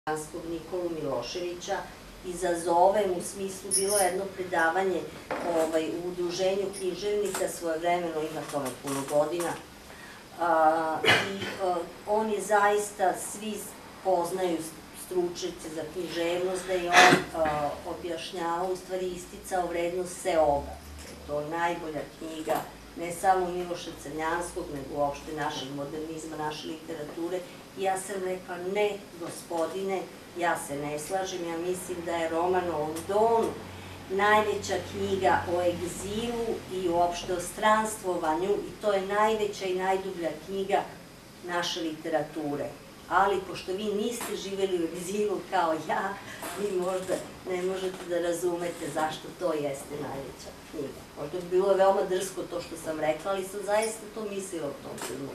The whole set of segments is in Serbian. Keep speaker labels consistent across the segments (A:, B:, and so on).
A: Nikolu Miloševića izazovem, u smislu bilo jedno predavanje u udruženju književnika, svojevremeno ima tome puno godina, i on je zaista, svi poznaju stručnjaci za književnost, da je on objašnjavao, u stvari isticao vrednost Seoba. To je najbolja knjiga, ne samo Miloša Crnjanskog, nego uopšte našeg modernizma, naše literature. I ja sam rekla, ne, gospodine, ja se ne slažem, ja mislim da je roman o Londonu najveća knjiga o egzilu i uopšte o stranstvovanju, i to je najveća i najdublja knjiga naše literature. Ali, pošto vi niste živjeli u egzilu kao ja, vi možda ne možete da razumete zašto to jeste najveća knjiga. Možda bi bilo veoma drsko to što sam rekla, ali sam zaista to mislila u tom filmu.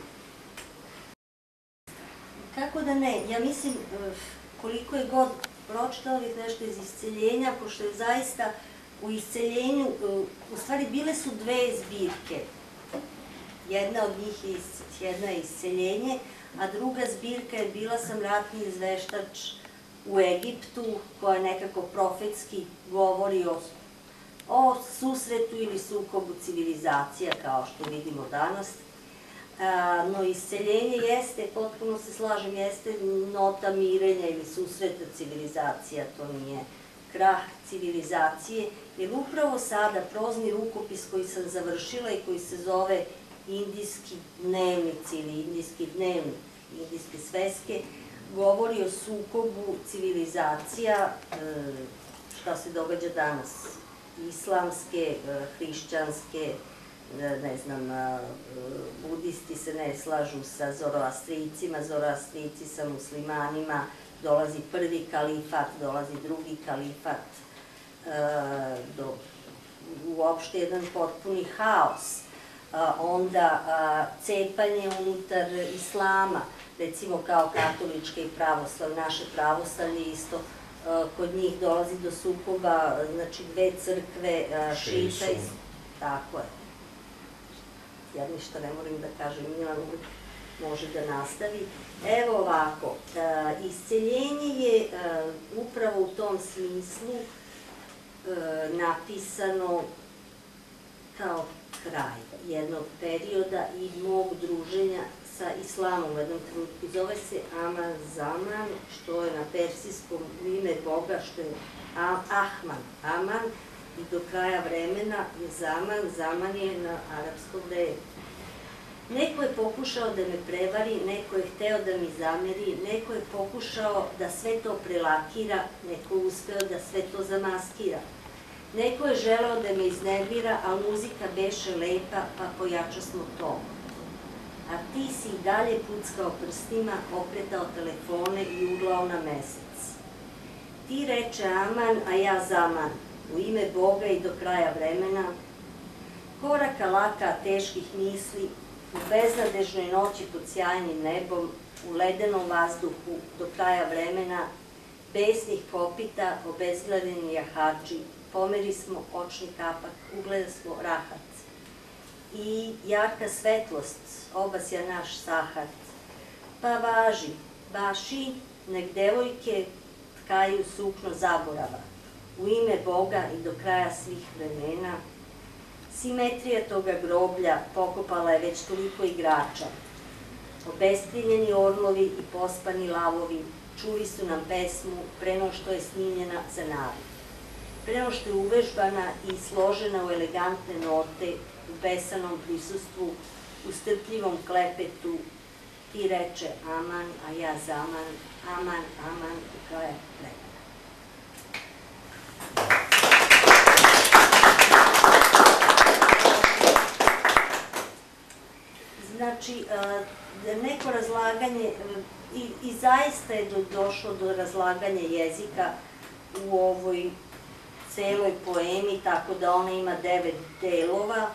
A: Kako da ne, ja mislim, koliko je god pročitala bih nešto iz Isceljenja, pošto je zaista u Isceljenju, u stvari bile su dve zbirke. Jedna od njih je Isceljenje, a druga zbirka je Bila sam ratni izveštač u Egiptu, koja nekako profetski govori o susretu ili sukobu civilizacija, kao što vidimo danas. No, Isceljenje jeste, potpuno se slažem, jeste nota mirenja ili susreta civilizacija, to nije krah civilizacije, jer upravo sada prozni rukopis koji sam završila i koji se zove Indijski dnevnici ili Indijski dnevnik, indijske sveske, govori o sukobu civilizacija, šta se događa danas, islamske, hrišćanske, ne znam, budisti se ne slažu sa zoroastrijcima, zoroastrijci sa muslimanima, dolazi prvi kalifat, dolazi drugi kalifat, uopšte jedan potpuni haos. Onda cepanje unutar islama, recimo kao katoličke i pravoslavne, naše pravoslavlje isto, kod njih dolazi do sukoba, znači dve crkve, šita i... Tako je. Ja ništa ne moram da kažem, Milan može da nastavi. Evo ovako, Isceljenje je upravo u tom smislu napisano kao kraj jednog perioda i mog druženja sa islamom u jednom trenutku. Zove se Aman Zaman, što je na persijskom ime Boga, što je Ahman, Aman, i do kraja vremena je Zaman, Zaman je na arapskom da je. Neko je pokušao da me prevari, neko je hteo da mi zameri, neko je pokušao da sve to prelakira, neko je uspeo da sve to zamaskira. Neko je želeo da me iznervira, a muzika beše lepa, pa pojača smo to. A ti si i dalje puckao prstima, okretao telefone i uglao na mesec. Ti reče Aman, a ja Zaman, u ime Boga i do kraja vremena, koraka laka teških misli, u beznadežnoj noći pod sjajnim nebom, u ledenom vazduhu do kraja vremena, besnih kopita, obezglavljeni jahači, pomeri smo očni kapak, ugleda smo rahat. I jarka svetlost, obasja naš sahat. Pa važi, baši, nek devojke tkaju sukno zaborava. U ime Boga i do kraja svih vremena, simetrija toga groblja pokopala je već toliko igrača. Obeskrivljeni orlovi i pospani lavovi čuli su nam pesmu preno što je snimljena za narod. Preno što je uvežbana i složena u elegantne note, u besanom prisustvu, u strpljivom klepetu, ti reče Aman, a ja Zaman, Aman, Aman, do kraja vremena. Znači, neko razlaganje, i zaista je došlo do razlaganja jezika u ovoj celoj poemi, tako da ona ima 9 delova.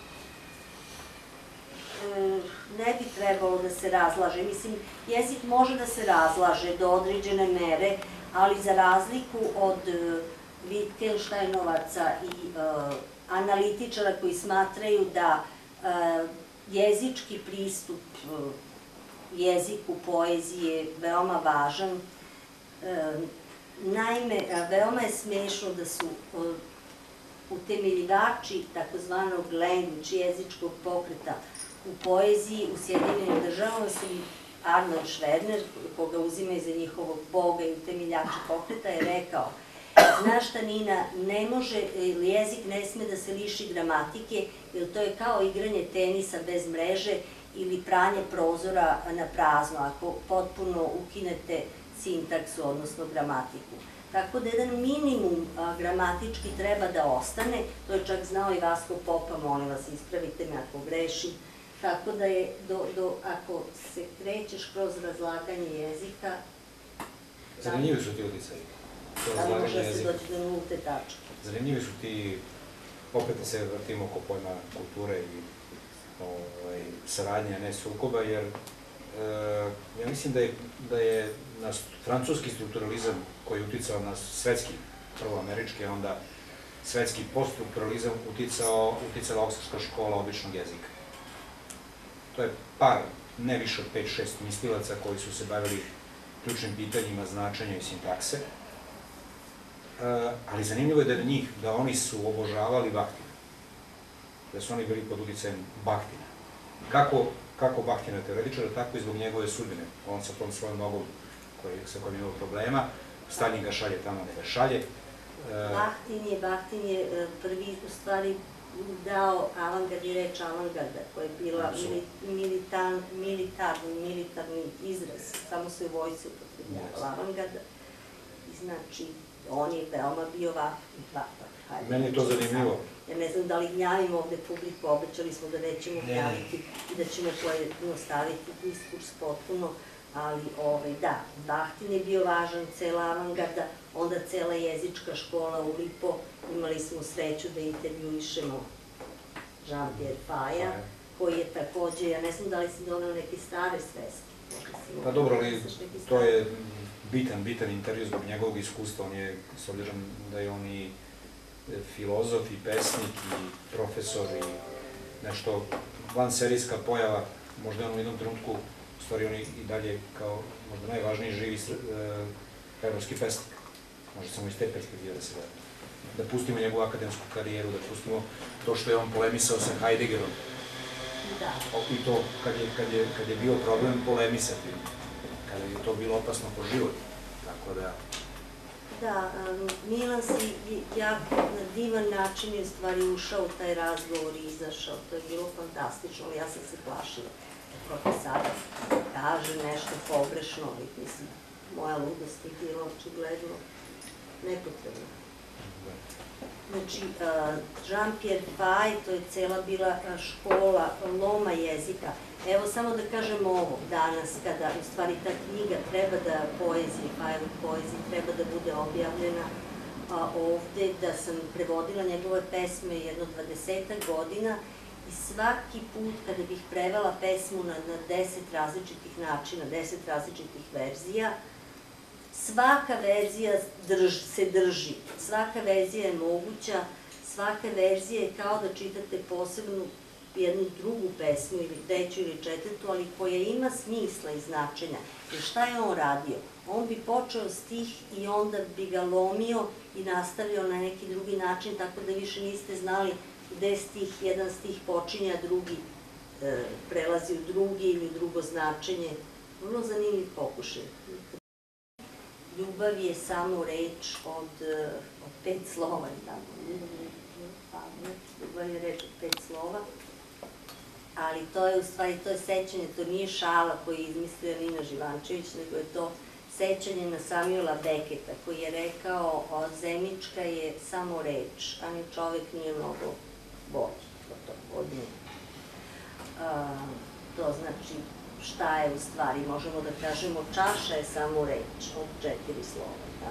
A: Ne bi trebalo da se razlaže. Mislim, jezik može da se razlaže do određene mere, ali za razliku od Wittgensteinovaca i analitičara koji smatraju da jezički pristup jeziku poezije je veoma važan, Naime, veoma je smešno da su utemeljivači takozvanog language jezičkog pokreta u poeziji u Sjedinjenim državama su Arnold Schwerner, koga uzimaju za njihovog boga i utemeljača pokreta, je rekao: znaš šta, Nina, ne može, jezik ne sme da se liši gramatike, jer to je kao igranje tenisa bez mreže ili pranje prozora na prazno, ako potpuno ukinete sintaksu, odnosno gramatiku. Tako da jedan minimum gramatički treba da ostane, to je čak znao i Vasko Popa, molim vas, ispravite me ako grešim. Tako da je, ako se krećeš kroz razlaganje jezika...
B: Zanimljivi su ti uticaji.
A: Da li može se doći do nulte tačke?
B: Zanimljivi su ti, opet se vrtimo oko pojma kulture i saradnje, a ne sukoba, jer ja mislim da je francuski strukturalizam koji je uticao na svetski, prvo američki, a onda svetski poststrukturalizam uticala Oksfordska škola običnog jezika. To je par, ne više od 5-6 mislilaca koji su se bavili ključnim pitanjima značenja i sintakse, ali zanimljivo je da oni su obožavali Bahtina, da su oni bili pod uticajem Bahtina. Kako Bahtina je teoretičara, tako i zbog njegove sudbine. On sa tom svojom nogom sa kojom je imao problema, Stalin ga šalje tamo da ga šalje.
A: Bahtin je prvi u stvari dao avangard i reč avangarda, koja je bila militarni izraz, samo se u vojci upotrebljava avangarda. Znači, on je veoma bio važan.
B: Meni je to zanimljivo.
A: Ja ne znam da li gnjavimo ovde publiku, obećali smo da nećemo gnjaviti i da ćemo pojednostaviti diskurs potpuno, ali da, Bahtin je bio važan, cela avangarda, onda cela jezička škola u Lipo, imali smo sreću da intervjuišemo Jean-Pierre Faja, koji je takođe, ja ne znam da li si donao neke stare sveske.
B: Pa dobro, ali to je bitan intervju zbog njegovog iskustva, on je, s obzirom da je on i filozof i pesnik i profesor i nešto vanserijska pojava, možda on u jednom trenutku, u stvari on i dalje kao možda najvažniji živi evropski pesnik, možda samo iz te perspektive da se gleda. Da pustimo njegovu akademsku karijeru, da pustimo to što je on polemisao sa Heideggerom. I to kad je bio problem polemisati, kada je to bilo opasno po život, tako da...
A: Da, Milan si jako na divan način je u stvari ušao u taj razgovor i izašao, to je bilo fantastično, ali ja sam se plašila. Profesarac kaže nešto pogrešno, ali mislim, moja ludost je bila očigledno nepotrebna. Znači, Jean-Pierre Fay, to je cela bila škola loma jezika. Evo, samo da kažem ovo, danas, kada u stvari ta knjiga treba da Fayevoj poeziji treba da bude objavljena ovde, da sam prevodila njegove pesme jedno 20 godina i svaki put kada bih prevela pesmu na 10 različitih načina, 10 različitih verzija, svaka verzija se drži, svaka verzija je moguća, svaka verzija je kao da čitate posebnu jednu drugu pesmu ili treću ili četvrtu, ali koja ima smisla i značenja. Jer šta je on radio? On bi počeo stih i onda bi ga lomio i nastavljao na neki drugi način, tako da više niste znali gde jedan stih počinja, drugi prelazi u drugi ili drugo značenje. Vrlo zanimljiv pokušaj. Ljubav je samo reč od 5 slova. Ljubav je reč od 5 slova. Ali to je u stvari, to je sećanje, to nije šala koju je izmislila Nina Živančević, nego je to sećanje na Samuela Beketa, koji je rekao zemička je samo reč, a ni čovek nije mnogo bolji od nje. To znači šta je u stvari, možemo da kažemo čaša je samo reč od 4 slova.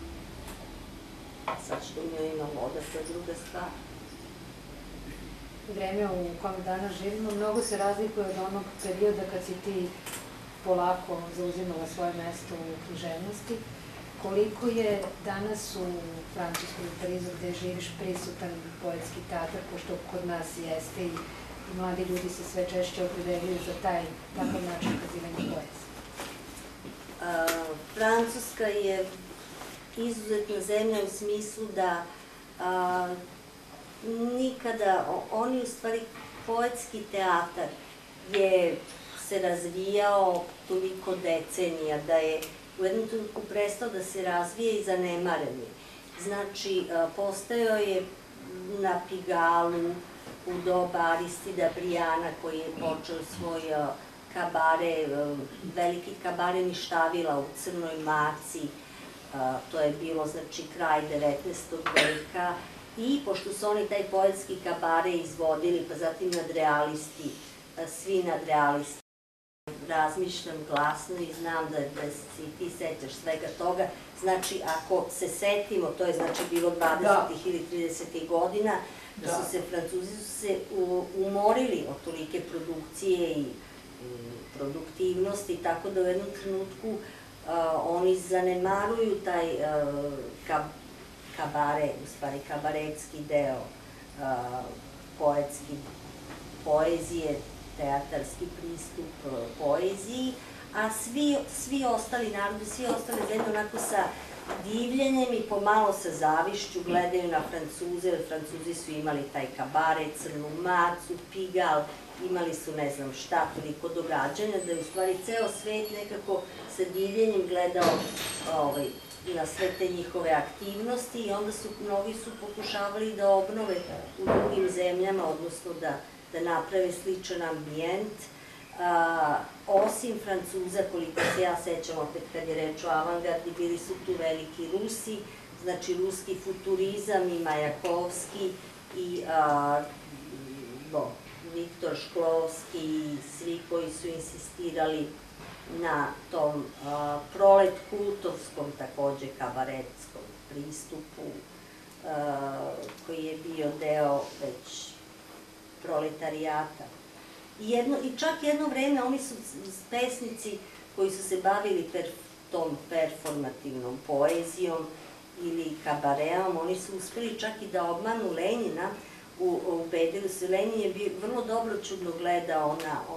A: Sad što u njoj ima voda, to je druga stvar.
C: Vreme u kome danas živimo mnogo se razlikuje od onog perioda kad si ti polako zauzimala svoje mesto u književnosti. Koliko je danas u Francuskoj u Parizu gde živiš prisutan poetski teatar, pošto kod nas jeste i mladi ljudi se sve češće opredeljuju za takav način kazivanja poezije?
A: Francuska je izuzetna zemlja u smislu da nikada, oni u stvari poetski teatar je se razvijao toliko decenija, da je u jednom trenutku prestao da se razvije i zanemaren je. Znači, postojao je na Pigalu u doba Aristida Brijana, koji je počeo svoj kabare, veliki kabare Ništavila u Crnoj Maci, to je bilo, znači, kraj 19. veka, i pošto su oni taj poetski kabare izvodili, pa zatim nadrealisti, svi nadrealisti, razmišljam glasno i znam da se i ti sećaš svega toga, znači, ako se setimo, to je znači bilo 20. ili 30. godina, da su se Francuzi umorili od tolike produkcije i produktivnosti, tako da u jednom trenutku oni zanemaruju taj kabare, u stvari kabaretski deo poezije, teatarski pristup poeziji, a svi ostali narodi, svi ostale zemlje onako sa divljenjem i pomalo sa zavišću gledaju na Francuze, jer Francuzi su imali taj kabare, Crnu Macu, Pigal, imali su ne znam šta, toliko događanja, da je u stvari ceo svet nekako sa divljenjem gledao na sve te njihove aktivnosti i onda mnogi su pokušavali da obnove u drugim zemljama, odnosno da naprave sličan ambijent. Osim Francuza, koliko se ja sećam, opet kad je reč o avangardi, bili su tu veliki Rusi, znači ruski futurizam i Majakovski i Viktor Šklovski i svi koji su insistirali na tom prolet kultovskom, takođe kabaretskom pristupu, koji je bio deo već proletarijata. I čak jedno vreme oni su pesnici koji su se bavili tom performativnom poezijom ili kabareom, oni su uspeli čak i da obmanu Lenjina, ubedili se, Lenin je vrlo dobroćudno gledao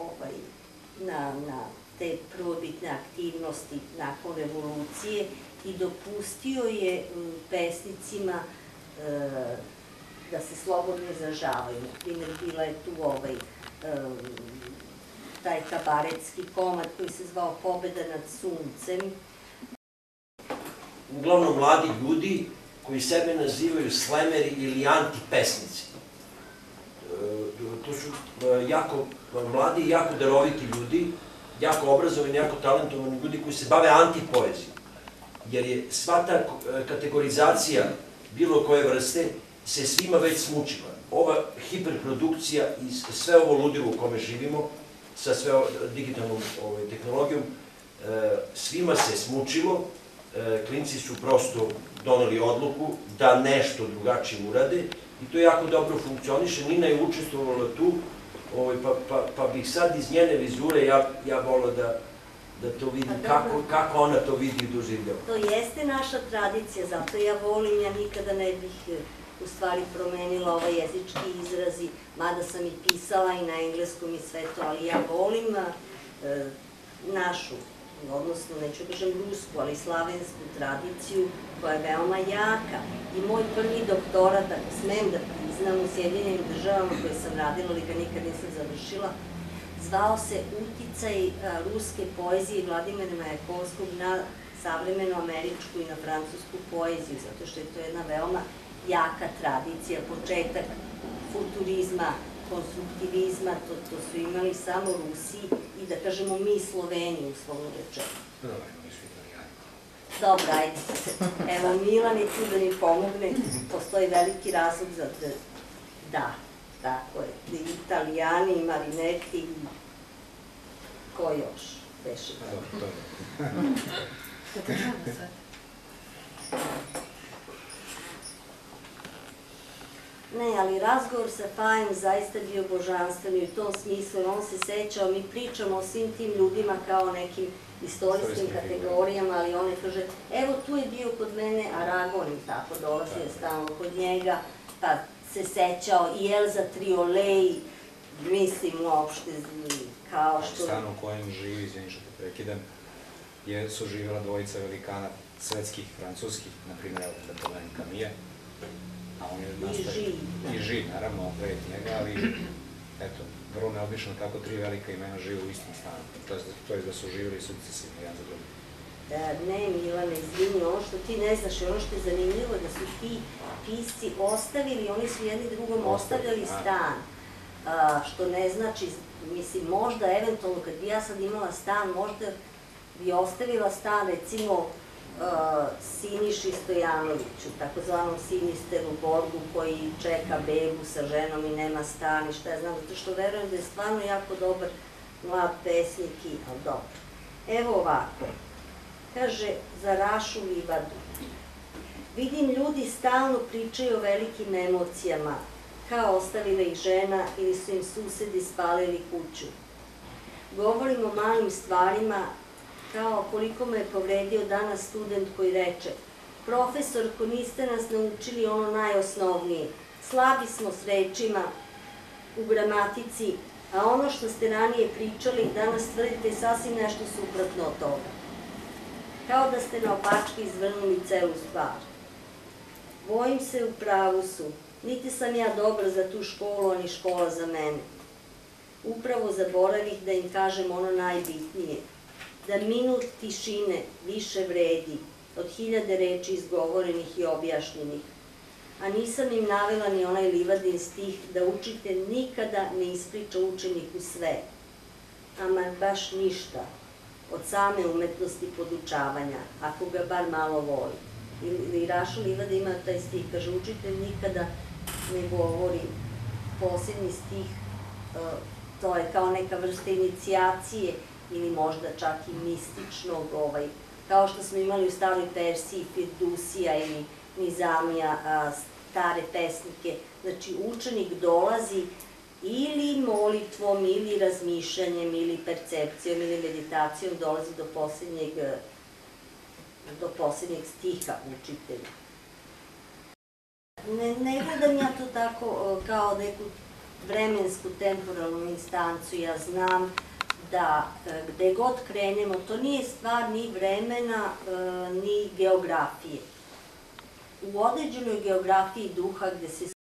A: na te prvobitne aktivnosti nakon revolucije i dopustio je pesnicima da se slobodno izražavaju. Naprimjer, bila je tu taj kabaretski komad koji se zvao Pobeda nad suncem.
D: Uglavnom mladi ljudi koji sebe nazivaju slemeri ili antipesnici. To su jako mladi i jako daroviti ljudi, jako obrazovani, jako talentovani ljudi koji se bave antipoezijom. Jer je sva ta kategorizacija bilo koje vrste se svima već smučila. Ova hiperprodukcija i sve ovo ludilo u kome živimo, sa sve digitalnom tehnologijom, svima se smučilo, klinci su prosto doneli odluku da nešto drugačije urade i to jako dobro funkcioniše. Nina je učestvovala tu, pa bih sad iz njene vizure ja volao da to vidim, kako ona to vidi i doživljava.
A: To jeste naša tradicija, zato ja volim, ja nikada ne bih u stvari promenila ovaj jezički izrazi, mada sam i pisala i na engleskom i sve to, ali ja volim našu, odnosno, neću kažem rusku, ali slavensku tradiciju koja je veoma jaka. I moj prvi doktorat, ako smem da priznam, u Sjedinjenim Državama koje sam radila, ali ga nikad nisam završila, zvao se Uticaj ruske poezije Vladimira Majakovskog na savremenu američku i na francusku poeziju, zato što je to jedna veoma jaka tradicija, početak futurizma, konstruktivizma, to su imali samo Rusi i da kažemo mi Sloveni, uslovno rečeno. Dobro, ajde. Evo, Milan je tu da mi pomogne, postoji veliki razlog za da, tako je, Italijani, Marinetti, ko još beše?
C: Da te znamo sad.
A: Ne, ali razgovor sa Fajem zaista bio božanstven i u tom smislu, on se sećao, mi pričamo o svim tim ljudima kao nekim istorijskim kategorijama, ali on je kaže, evo tu je bio kod mene Aragon i tako, dolazio stalno kod njega, pa se sećao i Elza Triolej, mislim uopšte kao što...
B: Stan u kojem živi, izvini što te prekidam, su živjela dvojica velikana svetskih, francuskih, na primjer, Bertolin Camille, a on je nastavio i živ, naravno, opet njega, ali eto, vrlo neobično kako tri velika imena žive u istom stanu, to je da su živjeli sukcesivno, jedan za drugim.
A: Ne, Milane, izvini, ono što ti ne znaš i ono što je zanimljivo da su ti pisci ostavili, oni su jedni drugom ostavljali stan, što ne znači, mislim, možda eventualno kad bi ja sad imala stan, možda bi ostavila stan, recimo, Siniši Stojanoviću, takozvanom Sinisteru Borgu, koji čeka bebu sa ženom i nema stan i šta ja znam, zato što verujem da je stvarno jako dobar mlad pesnik i, ali dobro. Evo ovako, kaže za Rašu livadu. Vidim, ljudi stalno pričaju o velikim emocijama, kao ostavila ih žena ili su im susedi spalili kuću. Govorim o malim stvarima, kao koliko me je povredio danas student koji reče: profesorko, niste nas naučili ono najosnovnije, slabi smo s rečima u gramatici, a ono što ste ranije pričali, danas tvrdite sasvim nešto suprotno od toga. Kao da ste naopačke izvrnuli celu stvar. Bojim se, u pravu su, niti sam ja dobra za tu školu, ani škola za mene. Upravo zaboravih da im kažem ono najbitnije, da minut tišine više vredi od 1000 reči izgovorenih i objašnjenih. A nisam im navela ni onaj livadin stih da učitelj nikada ne ispriča učeniku sve, ama baš ništa od same umetnosti podučavanja, ako ga bar malo voli. Ili Raša Livada ima taj stih, kaže, učitelj nikada ne govori, posljednji stih, to je kao neka vrsta inicijacije ili možda čak i mističnog, kao što smo imali u staroj Persiji, Firdusija ili Nizamija, stare pesnike. Znači, učenik dolazi ili molitvom, ili razmišljanjem, ili percepcijom, ili meditacijom, dolazi do posljednjeg stiha učitelja. Ne gledam ja to tako kao neku vremensku, temporalnu instancu. Ja znam da gde god krenemo, to nije stvar ni vremena, ni geografije. U određenoj geografiji duha gde se